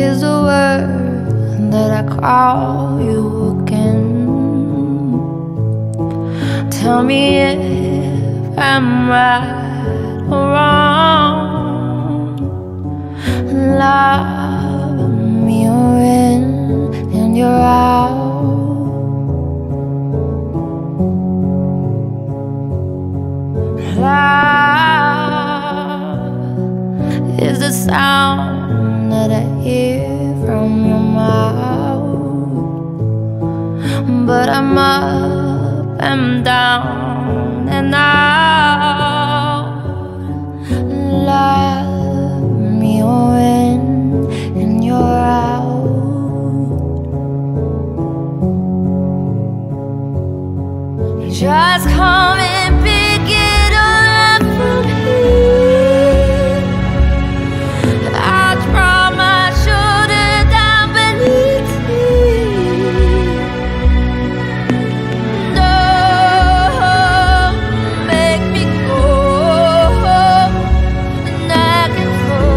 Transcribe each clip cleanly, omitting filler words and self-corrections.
is the word that I call you again. Tell me if I'm right or wrong. Love me, you're in and you're out. Love is the sound that I hear from your mouth, but I'm up and down and out. Love me, you're in and you're out. Just come and pick it up from here. I'll draw my shoulder down beneath me. Don't make me go, and I can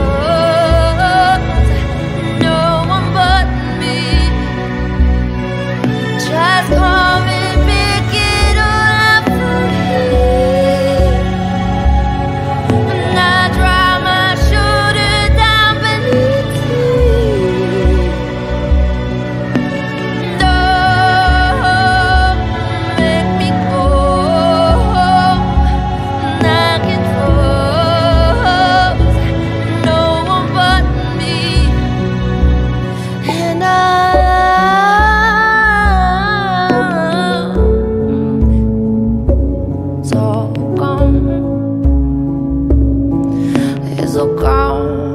trust no one but me. Just come and pick it up from here, and I draw my shoulder down beneath me. Don't make me go, and I can trust no one but me. And it's all gone. It's all gone.